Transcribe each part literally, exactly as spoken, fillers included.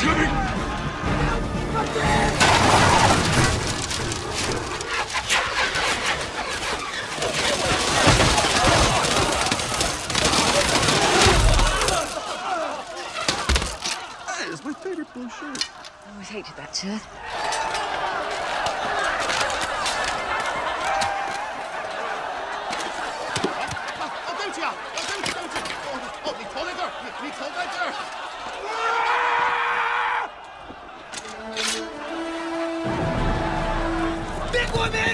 Hated that turn. I'll go to you! I'll go to you! Oh, oh, we told it there! We told it there! Big woman!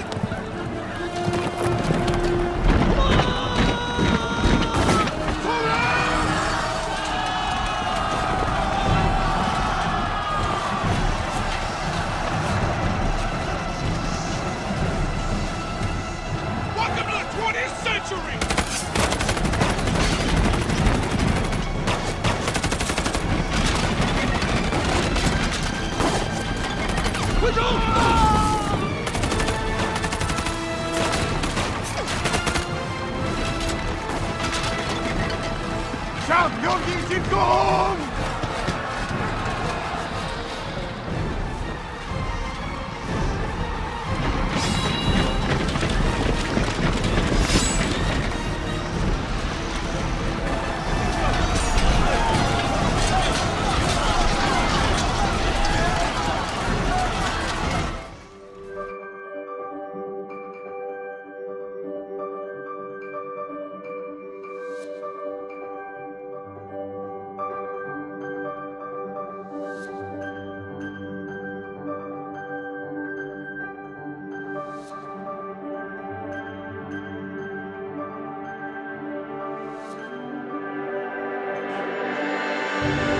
You